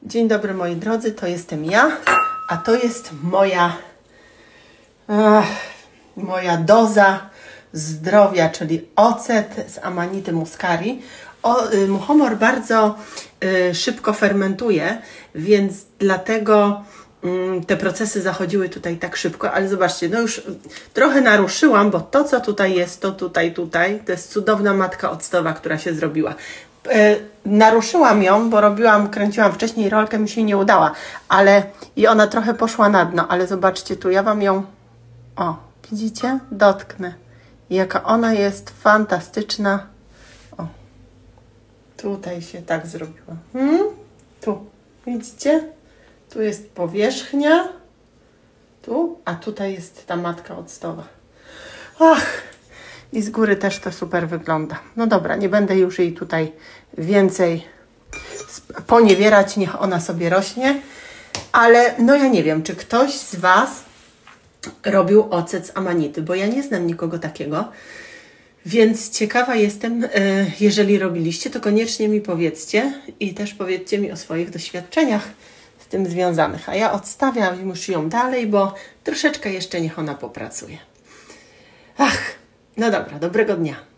Dzień dobry moi drodzy, to jestem ja, a to jest moja doza zdrowia, czyli ocet z Amanity muscari. Muchomor bardzo szybko fermentuje, więc dlatego te procesy zachodziły tutaj tak szybko, ale zobaczcie, no już trochę naruszyłam, bo to co tutaj jest, to tutaj, to jest cudowna matka octowa, która się zrobiła. Naruszyłam ją, bo kręciłam wcześniej rolkę, mi się nie udała, i ona trochę poszła na dno, ale zobaczcie tu, ja Wam ją, widzicie? Dotknę. Jaka ona jest fantastyczna. O, tutaj się tak zrobiła. Tu, widzicie? Tu jest powierzchnia, tu, a tutaj jest ta matka octowa. I z góry też to super wygląda. No dobra, nie będę już jej tutaj więcej poniewierać, niech ona sobie rośnie. Ale no ja nie wiem, czy ktoś z Was robił ocet z amanity, bo ja nie znam nikogo takiego. Więc ciekawa jestem, jeżeli robiliście, to koniecznie mi powiedzcie i też powiedzcie mi o swoich doświadczeniach z tym związanych. A ja odstawiam już ją dalej, bo troszeczkę jeszcze niech ona popracuje. No dobra, dobrego dnia.